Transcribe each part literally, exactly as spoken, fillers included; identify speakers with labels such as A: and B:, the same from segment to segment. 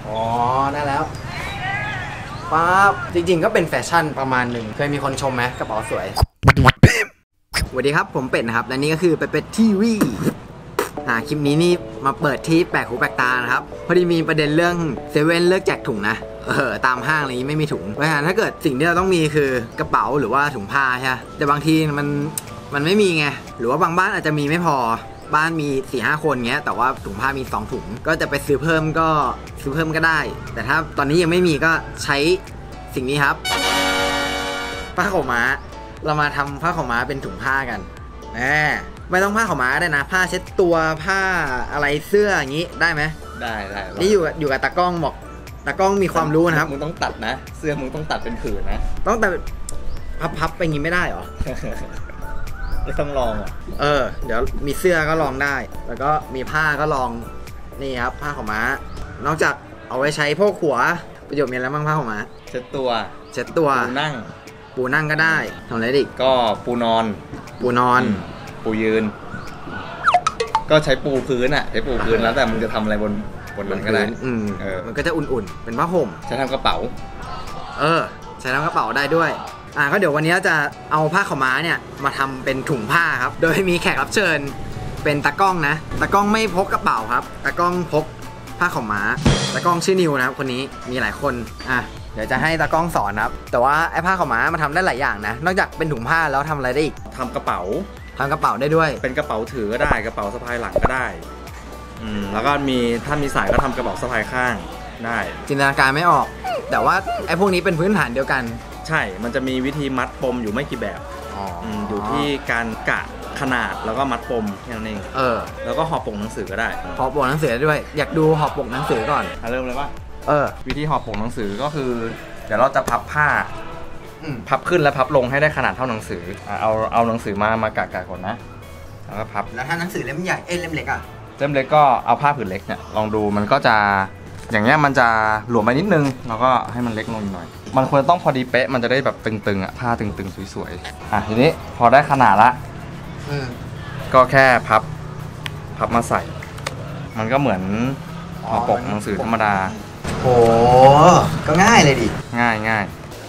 A: อ๋อได้แล้วปั๊บจริงๆก็เป็นแฟชั่นประมาณหนึ่งเคยมีคนชมไหมกระเป๋าสวยสวัสดีครับผมเป็ดนะครับและนี่ก็คือเป็ดเป็ดทีวีอ่าคลิปนี้นี่มาเปิดที่แปลกหูแปลกตานะครับพอดีมีประเด็นเรื่องเซเว่นเลิกแจกถุงนะเออตามห้างอะไรนี้ไม่มีถุงเพราะฉะนั้นถ้าเกิดสิ่งที่เราต้องมีคือกระเป๋าหรือว่าถุงผ้าใช่ไหมแต่บางทีมันมันไม่มีไงหรือว่าบางบ้านอาจจะมีไม่พอบ้านมี สี่ห้า คนเงี้ยแต่ว่าถุงผ้ามีสองถุงก็จะไปซื้อเพิ่มก็ซื้อเพิ่มก็ได้แต่ถ้าตอนนี้ยังไม่มีก็ใช้สิ่งนี้ครับผ้าขาวม้าเรามาทำผ้าขาวม้าเป็นถุงผ้ากันแหมไม่ต้องผ้าขาวม้าได้นะผ้าเช็ดตัวผ้าอะไรเสื้ออย่างนี้ได้ไหมได้ได้นี่อยู่อยู่กับตากล้องบอกตากล้องมีความรู้นะครับ
B: มึงต้องตัดนะเสื้อมึงต้องตัดเป็นผืนนะ
A: ต้องแต่พับๆไปงี้ไม่ได้หรอ
B: ไม่ต้องลองอ่ะ
A: เออเดี๋ยวมีเสื้อก็ลองได้แล้วก็มีผ้าก็ลองนี่ครับผ้าขาวม้านอกจากเอาไว้ใช้พวกหัวประโยชน์มีอะไรบ้างผ้าขาวม้า
B: เช็ดตัว
A: เช็ดตัว
B: ปูนั่ง
A: ปูนั่งก็ได้ทำอะไรดิ
B: ก็ปูนอน
A: ปูนอน
B: ปูยืนก็ใช้ปูพื้นอ่ะใช้ปูพื้นแล้วแต่มึงจะทำอะไรบนบนนั้นก็ได้
A: อืมเออมันก็จะอุ่นๆเป็นผ้าห่ม
B: ใช้ทำกระเป๋า
A: เออใช้ทำกระเป๋าได้ด้วยอ่าก็เดี๋ยววันนี้จะเอาผ้าขาวม้าเนี่ยมาทำเป็นถุงผ้าครับโดยมีแขกรับเชิญเป็นตากล้องนะตากล้องไม่พกกระเป๋าครับตากล้องพกผ้าขาวม้าตากล้องชื่อนิวนะครับคนนี้มีหลายคนอ่ะเดี๋ยวจะให้ตากล้องสอนครับแต่ว่าไอ้ผ้าขาวม้ามาทำได้หลายอย่างนะนอกจากเป็นถุงผ้าแล้วทำอะไรได้อีก
B: ทำกระเป๋า
A: ทำกระเป๋าได้ด้วย
B: เป็นกระเป๋าถือก็ได้กระเป๋าสะพายหลังก็ได้อืมแล้วก็มีถ้ามีสายก็ทำกระเป๋าสะพายข้างได้
A: จินตนาการไม่ออกแต่ว่าไอ้พวกนี้เป็นพื้นฐานเดียวกัน
B: ใช่มันจะมีวิธีมัดปมอยู่ไม่กี่แบบอ๋ออยู่ที่การกะขนาดแล้วก็มัดปมแค่นั้นเอง
A: เออ
B: แล้วก็ห่อปกหนังสือก็ได้
A: ห่อปกหนังสือด้วยอยากดูห่อปกหนังสือก่อน
B: เริ่มเลยป่ะ
A: เออ
B: วิธีห่อปกหนังสือก็คือเดี๋ยวเราจะพับผ้าพับขึ้นแล้วพับลงให้ได้ขนาดเท่าหนังสือเอาเอาหนังสือมามากะกะก่อนนะแล้วก็พับ
A: แล้วถ้าหนังสือเล่มใหญ่เอ้เล่มเล็กอ่ะ
B: เล่มเล็กก็เอาผ้าผืนเล็กเนี่ยลองดูมันก็จะอย่างเงี้ยมันจะหลวมไปนิดนึงแล้วก็ให้มันเล็กลงหน่อยมันควรต้องพอดีเป๊ะมันจะได้แบบตึงๆอ่ะผ้าตึงๆสวยๆอ่ะทีนี้พอได้ขนาดละก็แค่พับพับมาใส่มันก็เหมือนห่อปกหนังสือธรรมดา
A: โอ้ก็ง่ายเลยดิ
B: ง่ายง่าย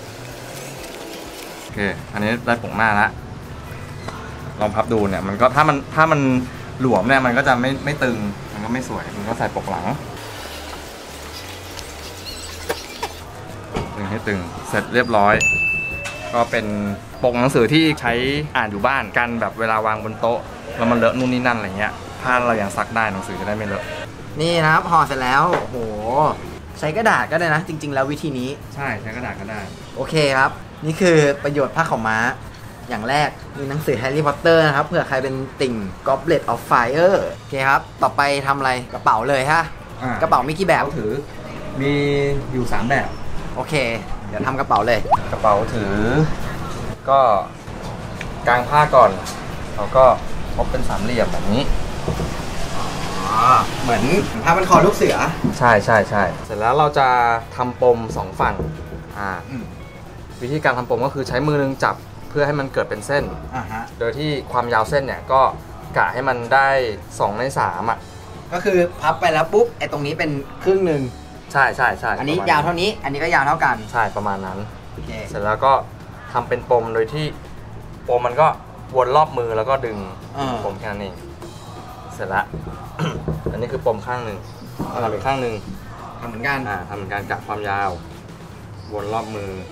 B: โอเคอันนี้ได้ปกหน้าละลองพับดูเนี่ยมันก็ถ้ามันถ้ามันหลวมเนี่ยมันก็จะไม่ไม่ตึงมันก็ไม่สวยมันก็ใส่ปกหลังตึงให้ตึงเสร็จเรียบร้อยก็เป็นปกหนังสือที่ใช้อ่านอยู่บ้านกันแบบเวลาวางบนโต๊ะแล้วมันเลอะนู่นนี่นั่นอะไรเงี้ยผ้าเรายังซักได้หนังสือจะได้ไม่เลอะ
A: นี่นะครับห่อเสร็จแล้วโอ้โหใช้กระดาษก็ได้นะจริงๆแล้ววิธีนี้
B: ใช่ใช้กระดาษก็ได้
A: โอเคครับนี่คือประโยชน์ผ้าขาวม้าอย่างแรกมีหนังสือแฮร์รี่พอตเตอร์นะครับเผื่อใครเป็นติ่ง Goblet of Fire โอเคครับต่อไปทำอะไรกระเป๋าเลยฮะกระเป๋ามีกี่แบบ
B: ถือมีอยู่สามแบบ
A: โอเคเดี๋ยวทำกระเป๋าเลย
B: กระเป๋าถือก็กางผ้าก่อนเราก็พบเป็นสามเหลี่ยมแบบนี้
A: เหมือนผ้าพันคอลูกเสือ
B: ใช่ใช่ใช่เสร็จแล้วเราจะทำปมสองฝั่งอ่าวิธีการทำปมก็คือใช้มือนึงจับเพื่อให้มันเกิดเป็นเส้นโดยที่ความยาวเส้นเนี่ยก็กะให้มันได้สองในสามอ่ะ
A: ก็คือพับไปแล้วปุ๊บไอ้ตรงนี้เป็นครึ่งหนึ่ง
B: ใช่ใช่ใช่
A: อันนี้ยาวเท่านี้อันนี้ก็ยาวเท่ากัน
B: ใช่ประมาณนั้นเสร็จแล้วก็ทำเป็นปมโดยที่ปมมันก็วนรอบมือแล้วก็ดึงปมแค่นั้นเองเสร็จแล้ว อันนี้คือปมข้างหนึ่งทำอีกข้างหนึ่ง
A: ทำเหมือนกัน
B: อ่าทำเหมือนกันกะความยาววนรอบมือ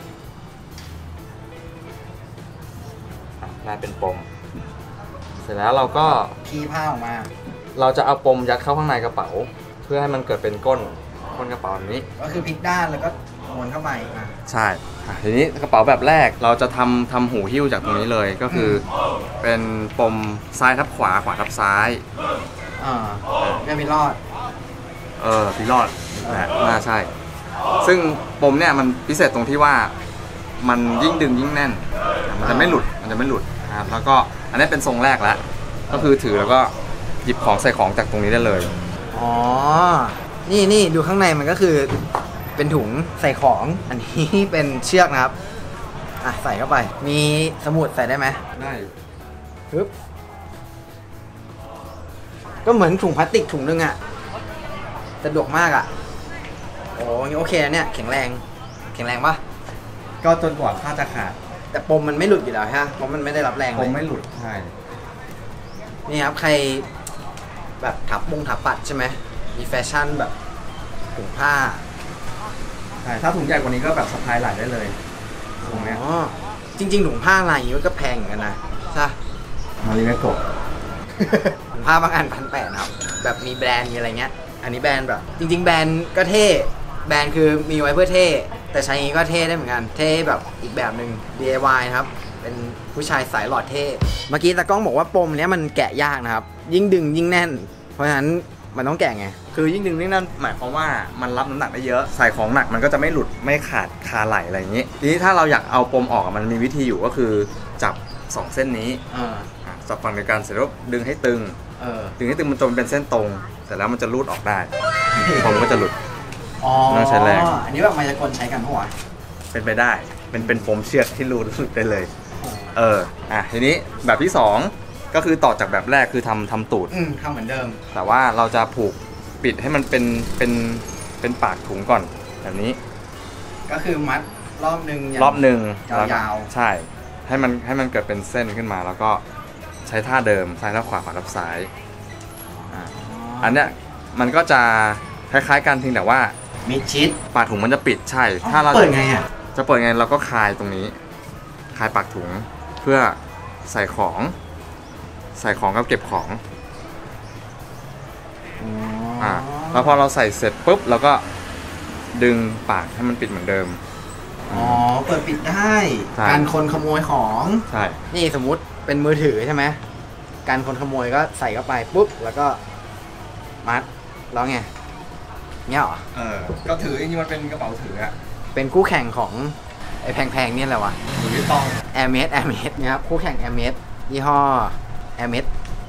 B: ได้เป็นปมเสร็จแล้วเราก็
A: พีผ้าออกมา
B: เราจะเอาปมยัดเข้าข้างในกระเป๋าเพื่อให้มันเกิดเป็นก้นก้นกระเป๋านี้
A: ก็คือพลิกด้านแล้วก็ม้วนเข้าไป
B: ใช่ทีนี้กระเป๋าแบบแรกเราจะทำทำหูหิ้วจากตรงนี้เลยก็คือเป็นปมซ้ายทับขวาขวาทับซ้าย
A: อ่าไม่มีรอด
B: เออพี่รอดแหละน่าใช่ซึ่งปมเนี่ยมันพิเศษตรงที่ว่ามันยิ่งดึงยิ่งแน่นมันจะไม่หลุดมันจะไม่หลุดนะครับแล้วก็อันนี้เป็นทรงแรกแล้วก็คือถือแล้วก็หยิบของใส่ของจากตรงนี้ได้เลย
A: อ๋อนี่นี่ดูข้างในมันก็คือเป็นถุงใส่ของอันนี้เป็นเชือกนะครับอ่ะใส่เข้าไปมีสมุดใส่ได้ไหม
B: ได้
A: ปึ๊บก็เหมือนถุงพลาสติกถุงนึงอ่ะสะดวกมากอ่ะโอ้งี้โอเคเนี่ยแข็งแรงแข็งแรงปะ
B: ก็จนกว่าผ้าจะขาด
A: แต่ปมมันไม่หลุดอยู่แล้วฮะเพราะมันไม่ได้รับแรง
B: ปมไม่หลุดใช่
A: นี่ครับใครแบบถับมงถับปัดใช่ไหมมีแฟชั่นแบบถุงผ้า
B: ใช่ถ้าถุงใหญ่กว่านี้ก็แบบสะพายไหล่ได้เลยตรงนี้
A: อ๋อจริงๆถุงผ้าลายอย่างนี้ก็แพงเหมือนกันนะใช่
B: อันนี้ไม่กบ
A: ถุงผ้าบางอันพันแปดครับแบบมีแบรนด์มีอะไรเงี้ยอันนี้แบรนด์แบบจริงๆแบรนด์ก็เท่แบรนด์คือมีไว้เพื่อเท่แต่ใช้อย่างนี้ก็เท่ได้เหมือนกันเท่แบบอีกแบบหนึ่ง ดี ไอ วาย นะครับเป็นผู้ชายสายหลอดเท่เมื่อกี้ตากล้องบอกว่าปมเนี้ยมันแกะยากนะครับยิ่งดึงยิ่งแน่นเพราะฉะนั้นมันต้องแกะไง
B: คือยิ่งดึงยิ่งแน่นหมายความว่ามันรับน้ำหนักได้เยอะใส่ของหนักมันก็จะไม่หลุดไม่ขาดคาไหลอะไรอย่างนี้ทีนี้ถ้าเราอยากเอาปมออกมันมีวิธีอยู่ก็คือจับสองเส้นนี้จับฝั่งเดียวกันเสร็จแล้วดึงให้ตึงดึงให้ตึงมันจนเป็นเส้นตรงเสร็จแล้วมันจะรูดออกได้ปมก็จะหลุด
A: ต้องใช้แรงอันนี้แบบมายากลใช้กันปะวะ
B: เป็นไปได้เป็นเป็นปมเชือกที่รูดหลุดได้เลยเอออ่ะทีนี้แบบที่สองก็คือต่อจากแบบแรกคือทำทำตูด
A: ทำเหมือนเดิม
B: แต่ว่าเราจะผูกปิดให้มันเป็นเป็นเป็นปากถุงก่อนแบบนี้
A: ก็คือมัดรอบหนึ่ง
B: รอบหนึ่ง
A: ยาว
B: ใช่ให้มันให้มันเกิดเป็นเส้นขึ้นมาแล้วก็ใช้ท่าเดิมซ้ายทับขวาขวาทับซ้ายอ่าอันเนี้ยมันก็จะคล้ายๆกันเพียงแต่ว่า
A: มิดชิด
B: ปากถุงมันจะปิดใช่ถ้าเรา
A: เปิดไงอ่ะ
B: จะเปิดไงเราก็คลายตรงนี้คลายปากถุงเพื่อใส่ของใส่ของกับเก็บของอ่าแล้วพอเราใส่เสร็จปุ๊บเราก็ดึงปากให้มันปิดเหมือนเดิม
A: อ๋อเปิดปิดได้การคนขโมยของ
B: ใช่
A: นี่สมมุติเป็นมือถือใช่ไหมการคนขโมยก็ใส่เข้าไปปุ๊บแล้วก็มัดแล้วไงเงี้ยเหรอ
B: เออก็ถือจริงๆมันเป็นกระเป๋าถืออะ
A: เป็นคู่แข่งของไอ้แพงๆนี่แหละวะ
B: หรือต้อง
A: แอร์เมสแอร์เมสเนี่ยครับคู่แข่งแอร์เมสยี่ห้อแอร์เมส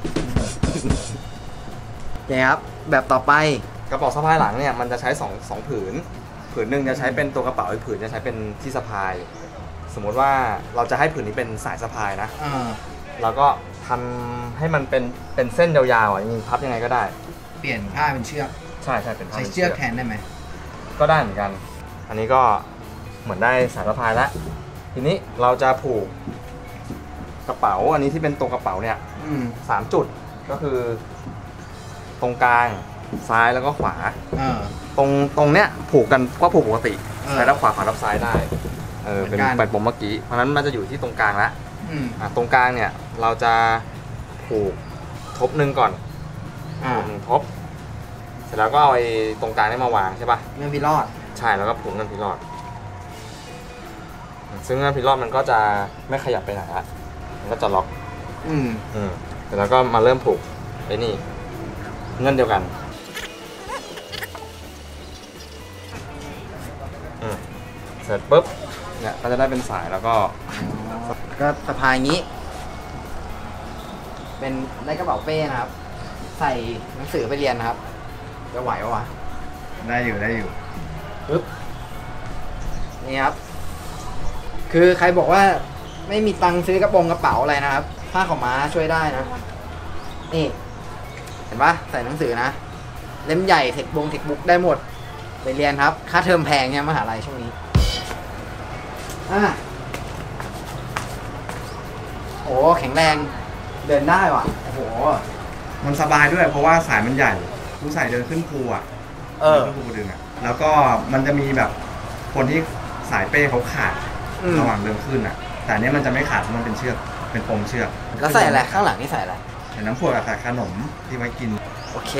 A: เนี่ยครับแบบต่อไป
B: กระเป๋าสะพายหลังเนี่ยมันจะใช้สองสองผืนผืนหนึ่งจะใช้เป็นตัวกระเป๋าอีกผืนจะใช้เป็นที่สะพายสมมติว่าเราจะให้ผืนนี้เป็นสายสะพายนะเราก็ทำให้มันเป็นเป็นเส้นยาวๆอ่ะยิงพับยังไงก็ได้
A: เปลี่ยนผ้าเป็นเชือก
B: ใช่ใช่เป็นผ้า
A: ใช้เชือกแทนได้ไหม
B: ก็ได้เหมือนกันอันนี้ก็เหมือนได้สายสะพายแล้วทีนี้เราจะผูกกระเป๋าอันนี้ที่เป็นตัวกระเป๋าเนี่ยสามจุดก็คือตรงกลางซ้ายแล้วก็ขวาตรงตรงเนี้ยผูกกันก็ผูกปกติซ้ายแล้วขวาขวาทับซ้ายได้เออเป็นเป็นปมเมื่อกี้เพราะนั้นมันจะอยู่ที่ตรงกลางแล้วตรงกลางเนี่ยเราจะผูกทบหนึ่งก่อนผูกหนึ่งทบเสร็จแล้วก็เอาไอ้ตรงกลางนี่มาวางใช่ป่ะ
A: เงื่อนพิรอด
B: ใช่แล้วก็ผูกเงื่อนพิรอดซึ่งเงื่อนพิรอดมันก็จะไม่ขยับไปไหนละมันก็จะล็อก
A: อืม
B: อืมเสร็จแล้วก็มาเริ่มผูกไอ้นี่เงื่อนเดียวกันเสร็จปุ๊บเนี่ยก็จะได้เป็นสายแล้วก็
A: ก็สะพายงี้เป็นได้กระเป๋าเป้นะครับใส่หนังสือไปเรียนนะครับจะไหวปะวะ
B: ได้อยู่ได้อยู่
A: ปึ๊บนี่ครับคือใครบอกว่าไม่มีตังค์ซื้อกระโปรงกระเป๋าอะไรนะครับผ้าขาวม้าช่วยได้นะนี่เห็นปะใส่หนังสือนะเล่มใหญ่เทคบงเทคบุ๊กได้หมดไปเรียนครับค่าเทอมแพงเนี่ยมหาลัยช่วงนี้อ่ะโอ้แข็งแรงเดินได้ว่ะโอ้โห
B: มันสบายด้วยเพราะว่าสายมันใหญ่ผู้ใส่เดินขึ้นภูอ่ะ
A: เออ
B: ขึ้นภูดึงอ่ะแล้วก็มันจะมีแบบคนที่สายเป้เขาขาดระหว่างเดินขึ้นอ่ะแต่เนี้ยมันจะไม่ขาดเพราะมันเป็นเชือกเป็นปมเชือก
A: แล้วใส่อะไรข้างหลังนี่ใส่อะไร
B: ใส่น้ำพวกกับใส่ขนมที่ไว้กิน
A: โอเค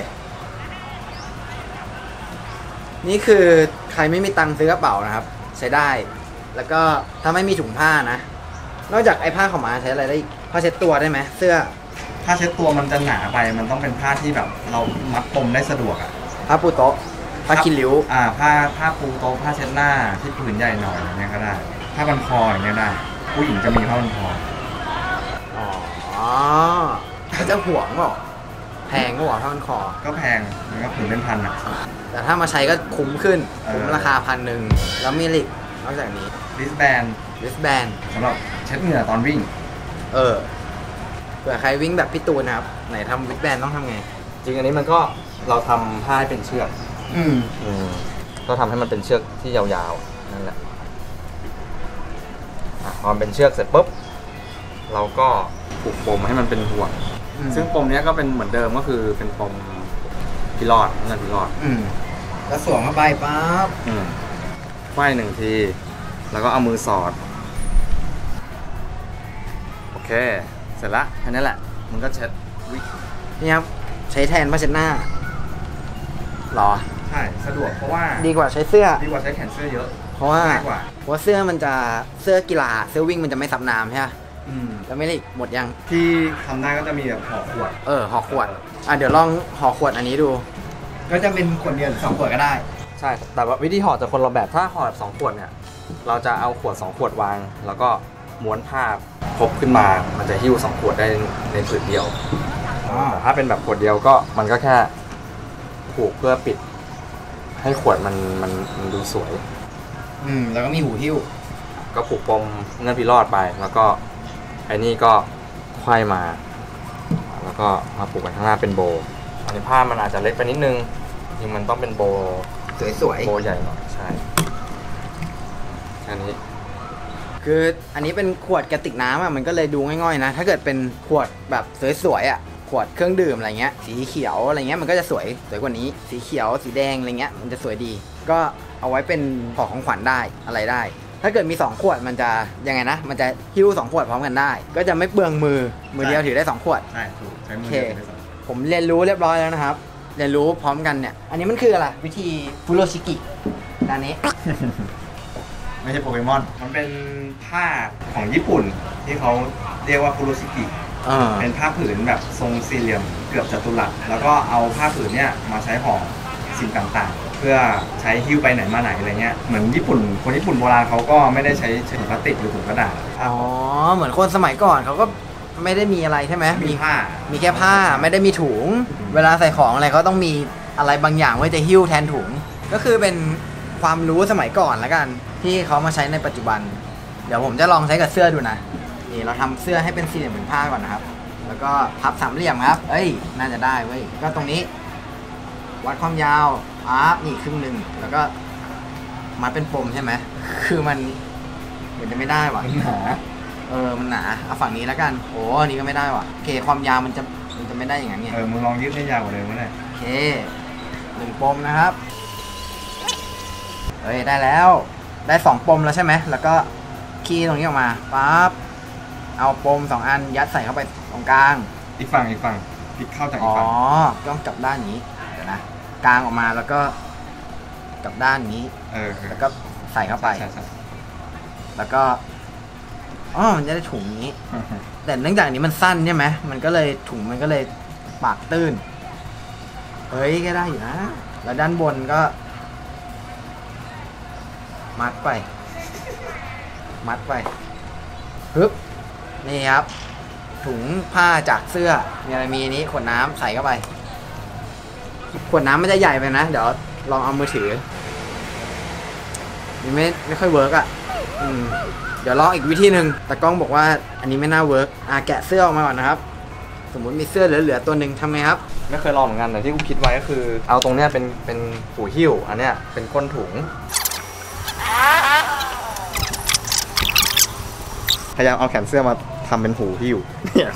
A: นี่คือใครไม่มีตังค์ซื้อกระเป๋านะครับใช้ได้แล้วก็ถ้าไม่มีถุงผ้านะนอกจากไอ้ผ้าขาวม้าใช้อะไรได้ผ้าเช็ดตัวได้ไหมเสื้อ
B: ผ้าเช็ดตัวมันจะหนาไปมันต้องเป็นผ้าที่แบบเรามัดปมได้สะดวกอ่ะ
A: ผ้าปูโต๊ะผ้าคีริ้ว
B: อ่าผ้าผ้าปูโต๊ะผ้าเช็ดหน้าที่ผืนใหญ่หน่อยอย่างเงี้ยก็ได้ผ้าพันคออย่างเงี้ยได้ผู้หญิงจะมีผ้าพันคอ
A: อ๋อเขาจะห่วงหรอแพงก็หว่าผ้าพันคอ
B: ก็แพงมันก็ผืนเป็นพันอ่ะ
A: แต่ถ้ามาใช้ก็คุ้มขึ้นคุ้มราคาพันหนึ่งแล้วมีลิกนอกจากนี้
B: ริสแบน
A: ริสแบน
B: สำหรับเช็ดเหงื่อตอนวิ่ง
A: เออเผื่อใครวิ่งแบบพี่ตูนนะครับไหนทำริสแบนต้องทำไง
B: จริงอันนี้มันก็เราทำผ้าให้เป็นเชือก
A: อืม
B: อืมก็ทำให้มันเป็นเชือกที่ยาวๆนั่นแหละพอเป็นเชือกเสร็จปุ๊บเราก็ผูกปมให้มันเป็นห่วงซึ่งปมนี้ก็เป็นเหมือนเดิมก็คือเป็นปมพิรอดนั่นพิรอด
A: แล้วสวมเข้าไปปั๊บ
B: ไขว้หนึ่งทีแล้วก็เอามือสอดโอเคเสร็จละแค่นี้แหละมันก็เช็ด
A: นี่ครับใช้แทนผ้าเช็ดหน้าหรอ
B: ใช่สะดวกเพราะว่า
A: ดีกว่าใช้เสื้อ
B: ดีกว่าใช้แขนเสื้อเยอะ
A: เพราะว่าเพราะเสื้อมันจะเสื้อกีฬาเสื้อวิ่งมันจะไม่ซับน้ำใช่ไหมแล้วไม่ได้หมดยัง
B: ที่ทำได้ก็จะมีแบบห่อขวด
A: เออห่อขวดอ่ะเดี๋ยวลองห่อขวดอันนี้ดูก็จะเป็นขวดเดียวหรือสองขวดก็ได้
B: ใช่แต่ว่าวิธีห่อจะคนละแบบถ้าห่อสองขวดเนี่ยเราจะเอาขวดสองขวดวางแล้วก็ม้วนผ้าพบขึ้นมามันจะหิ้วสองขวดได้ในผืนเดียวแต่ถ้าเป็นแบบขวดเดียวก็มันก็แค่ผูกเพื่อปิดให้ขวดมันมันมันดูสวย
A: อืมแล้วก็มีหูหิ้ว
B: ก็ผูกปมเงื่อนพิรอดไปแล้วก็ไอ้นี่ก็ไขว้มาแล้วก็มาผูกไว้ข้างหน้าเป็นโบอันนี้ผ้ามันอาจจะเล็กไปนิดนึงจริงมันต้องเป็นโบ
A: สวย
B: ๆโบใหญ่หน่อยใช่แค่นี้
A: คืออันนี้เป็นขวดกระติกน้ำอ่ะมันก็เลยดูง่อยๆนะถ้าเกิดเป็นขวดแบบสวยๆอ่ะขวดเครื่องดื่มอะไรเงี้ยสีเขียวอะไรเงี้ยมันก็จะสวยสวยกว่านี้สีเขียวสีแดงอะไรเงี้ยมันจะสวยดีก็เอาไว้เป็นของของขวัญได้อะไรได้ถ้าเกิดมีสองขวดมันจะยังไงนะมันจะหิ้วสองขวดพร้อมกันได้ก็จะไม่เปลืองมือมือเดียวถือได้สองขวด
B: ใช่ถูกใช้มือ
A: เดียวถือได้สองผมเรียนรู้เรียบร้อยแล้วนะครับเรียนรู้พร้อมกันเนี่ยอันนี้มันคืออะไรวิธีฟุโรชิกิด้านนี้
B: ไม่ใช่โปเกมอนมันเป็นผ้าของญี่ปุ่นที่เขาเรียกว่าฟุโรชิกิเป็นผ้าผืนแบบทรงสี่เหลี่ยมเกือบจัตุรัสแล้วก็เอาผ้าผืนเนี่ยมาใช้ห่อสิ่งต่างๆเพื่อใช้หิ้วไปไหนมาไหนอะไรเงี้ยเหมือนญี่ปุ่นคนญี่ปุ่นโบราณเขาก็ไม่ได้ใช้ถุงพลาสติกหรือถุงกระดาษ
A: อ๋อเหมือนคนสมัยก่อนเขาก็ไม่ได้มีอะไรใช่ไหม
B: มีผ้า
A: มีแค่ผ้าไม่ได้มีถุงเวลาใส่ของอะไรเขาต้องมีอะไรบางอย่างไว้จะหิ้วแทนถุงก็คือเป็นความรู้สมัยก่อนแล้วกันที่เขามาใช้ในปัจจุบันเดี๋ยวผมจะลองใช้กับเสื้อดูนะนี่เราทำเสื้อให้เป็นสี่เหลี่ยมผืนผ้าก่อนนะครับแล้วก็พับสามเหลี่ยมครับเอ้ยน่าจะได้เว้ยก็ตรงนี้วัดความยาวพับนี่ครึ่งหนึ่งแล้วก็มัดเป็นปมใช่ไหมคือมันเหมือนจะไม่ได้ว่ะ
B: มันหนา
A: เออมันหนาเอาฝั่งนี้แล้วกันโอ้อันนี้ก็ไม่ได้ว่ะโอเคความยาวมันจะมันจะไม่ได้อย่างนั้นไง
B: เออมึงลองยืดให้ยาวกว่าเดิมมั้ย
A: โอเคหนึ่งปมนะครับเฮ้ยได้แล้วได้สองปมแล้วใช่ไหมแล้วก็คีย์ตรงนี้ออกมาปั๊บเอาปมสองอันยัดใส่เข้าไปตรงกลาง
B: อีกฝั่งอีกฝั่งพลิกเข้าจากอี
A: ก
B: ฝั่ง
A: อ๋อต้องกลับด้านนี้เดี๋ยวนะกลางออกมาแล้วก็กลับด้านนี้
B: เออ
A: แล้วก็ใส่เข้าไปแล้วก็อ๋อมันจะได้ถุงนี้แต่เนื่องจากนี้มันสั้นใช่ไหมมันก็เลยถุงมันก็เลยปากตื้นเฮ้ยก็ได้อยู่นะแล้วด้านบนก็มัดไปมัดไปปึ๊บนี่ครับถุงผ้าจากเสื้อมีอะไรมีนี้ขวดน้ำใส่เข้าไปขวดน้ำมันจะใหญ่ไปนะเดี๋ยวลองเอามือถือนี่ไม่ไม่ค่อยเวิร์กอ่ะอืมเดี๋ยวลองอีกวิธีหนึ่งแต่กล้องบอกว่าอันนี้ไม่น่าเวิร์กอ่ะแกะเสื้อออกมาก่อนนะครับสมมุติมีเสื้อเหลือๆตัวหนึ่งทำไงครับ
B: ไม่เคยลองเหมือนกันแต่ที่กูคิดไว้ก็คือเอาตรงเนี้ยเป็นเป็นหูหิ้วอันเนี้ยเป็นก้นถุงพยายามเอาแขนเสื้อมาทำเป็นหูหิ้วเนี่ย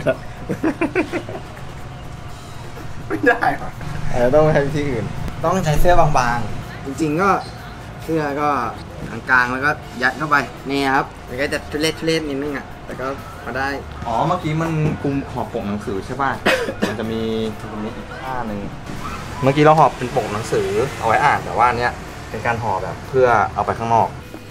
B: ไม่ได้หรอเออต้องใช้วิธีอื่น
A: ต้องใช้เสื้อบางๆจริงๆก็เสื้อก็กลางๆแล้วก็ยัดเข้าไปนี่ครับมันก็จะทุเรศทุเรศนิดนึงอ่ะแต่ก็มาได้
B: อ๋อเมื่อกี้มันกุมห่อปกหนังสือใช่ป่ะ มันจะมีตรงนี้อีกผ้าหนึ่งเมื่อกี้เราห่อเป็นปกหนังสือเอาไว้อ่านแต่ว่าอันเนี้ยเป็นการห่อแบบเพื่อเอาไปข้างนอก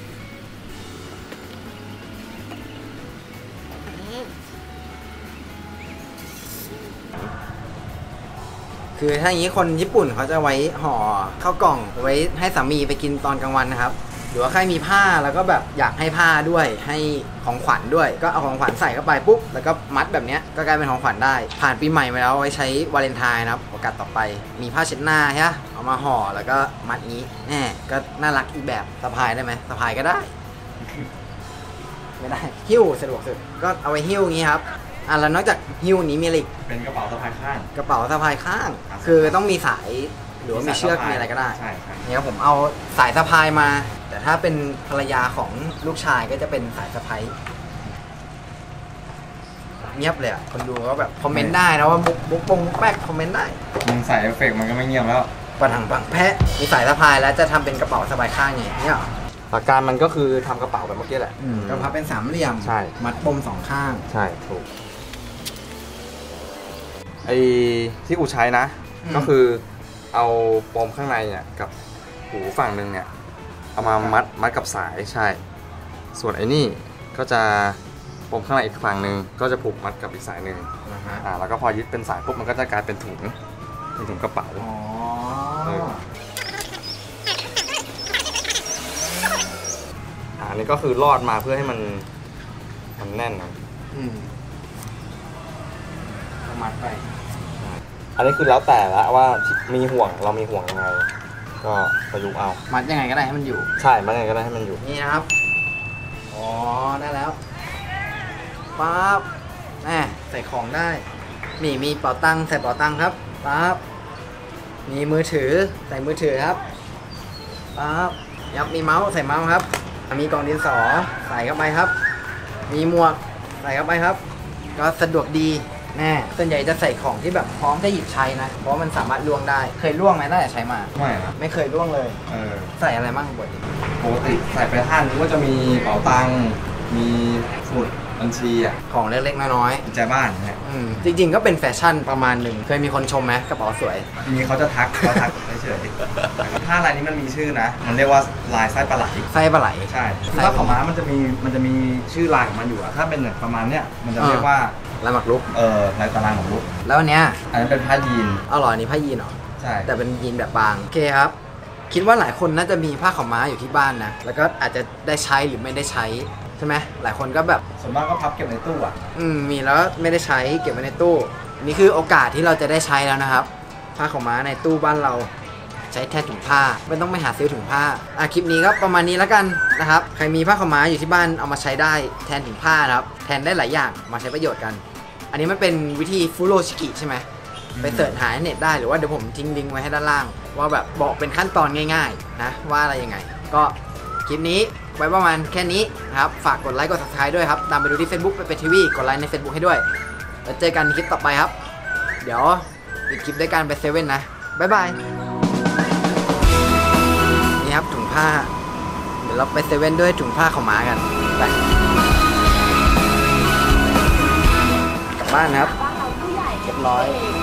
A: คือถ้าอย่างนี้คนญี่ปุ่นเขาจะไว้ห่อข้าวกล่องไว้ให้สามีไปกินตอนกลางวันนะครับหรือว่าใครมีผ้าแล้วก็แบบอยากให้ผ้าด้วยให้ของขวัญด้วยก็เอาของขวัญใส่เข้าไปปุ๊บแล้วก็มัดแบบนี้ก็กลายเป็นของขวัญได้ผ่านปีใหม่มาแล้วไว้ใช้วาเลนไทน์นะครับโอกาสต่อไปมีผ้าเช็ดหน้าใช่ไหมเอามาห่อแล้วก็มัดนี้แหมก็น่ารักอีกแบบสะพายได้ไหมสะพายก็ได้ไม่ได้หิ้วสะดวกสุดก็เอาไว้หิ้วอย่างนี้ครับอ่ะแล้วนอกจากหิ้วนี้มีอะไรอีก
B: เป็นกระเป๋าสะพายข้าง
A: กระเป๋าสะพายข้างคือต้องมีสายหรือว่ามีเชือกมีอะไรก็ได้
B: ใช่ใช่
A: เนี่ยผมเอาสายสะพายมา แต่ถ้าเป็นภรรยาของลูกชายก็จะเป็นสายสะพายเงียบเลยอ่ะคนดูก็แบบคอมเมนต์ได้นะว่ามุกมุกปงมุกแป๊กคอมเมนต์ได้
B: มึงใส่เอฟเฟกต์มันก็ไม่เงียบแล้ว
A: ปังปังแพะมีสายสะพายแล้วจะทำเป็นกระเป๋าสบายข้างไงเนี่ย
B: หลักการมันก็คือทำกระเป๋าแบบเมื่อกี้แหละ
A: กระพับเป็นสามเหลี่ยม
B: ใช่
A: มัดปมสองข้าง
B: ใช่ถูกไอ้ที่กูใช้นะ ก็คือเอาปมข้างในเนี่ยกับหูฝั่งหนึ่งเนี่ยเอามามัดมัดกับสายใช่ ส่วนไอ้นี่ก็จะปมข้างในอีกฝั่งหนึ่งก็จะผูกมัดกับอีกสายหนึ่ง
A: นะฮะ
B: อ่าแล้วก็พอยึดเป็นสายปุ๊บมันก็จะกลายเป็นถุงเป็นถุงกระเป๋า
A: อ๋อ
B: เออ อ่าอันนี้ก็คือรอดมาเพื่อให้มันมันแน่นนะ
A: อืมเอามัดไป
B: อันนี้คือแล้วแต่ละว่ามีห่วงเรามีห่วงยังไงก็ประยุกต์เอา
A: มัดยังไงก็ได้ให้มันอยู่
B: ใช่มันยังไงก็ได้ให้มันอยู่
A: นี่นะครับ อ๋อ ได้แล้วปั๊บแหมใส่ของได้ นี่มีเป๋าตังค์ใส่เป๋าตังค์ครับปั๊บมีมือถือใส่มือถือครับปั๊บยับมีเมาส์ใส่เมาส์ครับ มีกล่องดินสอใส่เข้าไปครับ มีหมวกใส่เข้าไปครับ ก็สะดวกดีแน่ส่วนใหญ่จะใส่ของที่แบบพร้อมจะหยิบใช้นะ เพราะมันสามารถล่วงได้ เคยล่วงไหมตั้งแต่ใช้มา
B: ไม่นะ
A: ไม่เคยล่วงเลย
B: เออ
A: ใส่อะไรบ้างบทนี้
B: ปกติใส่ไปท่านก็จะมีเป๋าตังค์มีสมุดบัญชีอ่ะ
A: ของเล็กๆน้อย
B: กุญแจบ้านเนี่ย
A: ๆอืมจริงๆก็เป็นแฟชั่นประมาณหนึ่ง เคยมีคนชมไหมกระเป๋าสวย
B: ทีนี้เขาจะทักเขาทักเฉยๆถ้าลายนี้มันมีชื่อนะ มันเรียกว่าลายไส้ปลาไหล
A: ไส้ปลาไหล
B: ใช่ถ้าของม้ามันจะมีมันจะมีชื่อลายของมันอยู่อะถ้าเป็นแบบประมาณเนี้ยมันจะเรียกว่า
A: แล้วหมักลุก
B: เออลายตารางของลูก
A: แล้วอันเนี้ย
B: อันนั้นเป็นผ้ายีน
A: เอาเหรออันนี้ผ้ายีนเหรอ
B: ใช่
A: แต่เป็นยีนแบบบาง โอเคครับ คิดว่าหลายคนน่าจะมีผ้าขาวม้าอยู่ที่บ้านนะ แล้วก็อาจจะได้ใช้หรือไม่ได้ใช้ใช่ไหมหลายคนก็แบบ
B: ส่วนมากก็พับเก็บในตู้อ่ะ
A: อืมมีแล้วไม่ได้ใช้เก็บไว้ในตู้นี่คือโอกาสที่เราจะได้ใช้แล้วนะครับ ผ้าขาวม้าในตู้บ้านเราใช้แทนถุงผ้าไม่ต้องไปหาซื้อถุงผ้าอ่ะคลิปนี้ก็ประมาณนี้แล้วกันนะครับใครมีผ้าขาวม้าอยู่ที่บ้านเอามาใช้ได้แทนถุงผ้านะครับแทนได้หลายอย่างมาใช้ประโยชน์กัน อันนี้มันเป็นวิธีฟูโรชิกิใช่ไหมไปเสิร์ชหาในเน็ตได้หรือว่าเดี๋ยวผมทิ้งลิงก์ไว้ให้ด้านล่าง ว่าแบบบอกเป็นขั้นตอนง่ายๆนะว่าอะไรยังไง ก็คลิปนี้ไว้ประมาณแค่นี้นะครับฝากกดไลค์กด ซับสไครบ์ ด้วยครับตามไปดูที่ Facebook ไปเป็นทีวีกดไลค์ใน Facebook ให้ด้วยแล้วเจอกันในคลิปต่อไปครับ เดี๋ยวปิดคลิปด้วยการไปเซเว่นนะบ๊ายบายนี่ครับถุงผ้าเดี๋ยวเราไปเซเว่นด้วยถุงผ้าของหมากันไปกลับบ้านครับเรียบร้อย